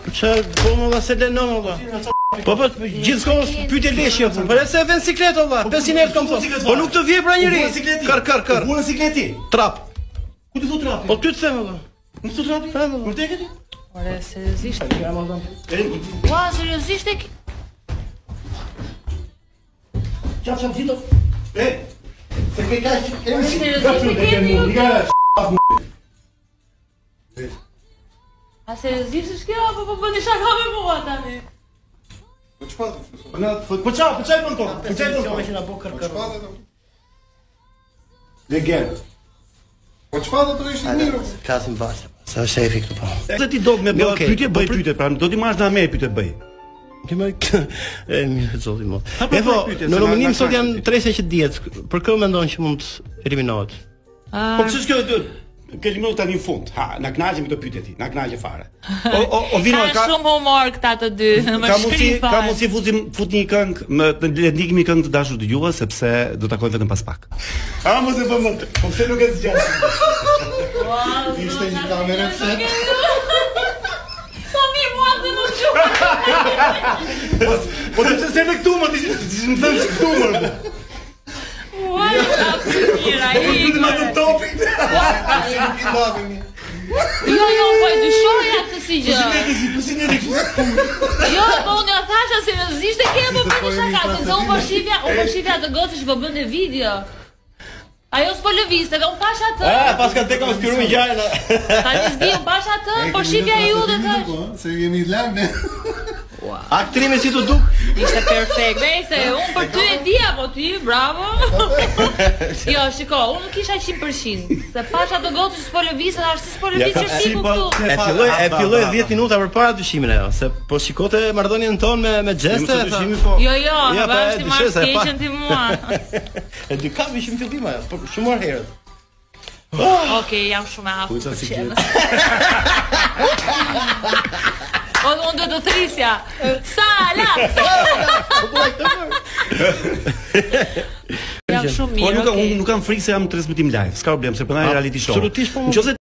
Çfarë po më valla se lënon valla. Po gjithkohës pyetje leshje po. Për se vën siklet valla, 500 euro kam thonë. Po nuk të vjen pra njëri. Kar. Vuan sikleti. Trap. Ku ti thot trapi? Po ty të them valla. Nuk thot trapi? Vërtet e ti? Ore, seriozisht. Ua, seriozisht e ki... Çaf gjithë. Se ke kaç? Seriozisht e keni ju? A seriozisht është kjo, apo po bëni shaka me mua tani? Po çfarë? Po çaj bën to? Po çaj bën to? Që na bë kërkër. Legend. Po çfarë do të ishte mirë? Flasim bashkë. Sa shefi këtu po. Se ti do me pyetje, bëj pyetje, pra do ti marrësh na me pyetje bëj. Ti më e mirë zoti mo. Po, në nominim sot janë 3 që dihet. Për kë mendon që mund të eliminohet? Po ç'është kjo? Ke eliminohet tani në fund. Ha, na kënaqem këto pyetje ti, na kënaqe fare. O vino ka shumë humor këta të dy. Ka mundsi futni një këngë, të ndikemi një këngë të dashur dëgjues sepse do takoj vetëm pas pak. A mos e bëm. Po pse nuk e zgjas? Ishte një kamerë pse? Po mi mua të nuk gjuhë. Po të se në këtu më ti më thënë këtu më. Ua, mira, i Ma të topit. Jo, po e dyshoj atë si gjë. Si ne kështu. Jo, po unë ja thasha seriozisht e ke po bëni shaka, se unë po shifja të gocë që po bënte video. Ajo s'po lëvizte, dhe unë pash atë. Pas ka tek më spiru ngjarën. Tani s'di, unë pash atë, po shifja ju dhe thash. Se jemi lënë. Aktrimi si të duk? Ishte perfekt, se unë për ty e dia, po ty, bravo. Jo, shiko, unë nuk isha 100%, se pash ato gocë që s'po lëvizte, thash si s'po lëvizte që siku këtu. E filloi 10 minuta përpara dyshimin ajo, se po shikote marrëdhënien tonë me xheste. Jo, vash ti marr skeqen ti mua. E dy kam ishim fillim ajo, po shumë herët. Okej, jam shumë e aftë për qenë. Unë do të thrisja. Sala! Jam shumë mirë, okej. Nuk kam frikë se jam në transmetim live, s'ka problem, se përna e reality show. Absolutisht po.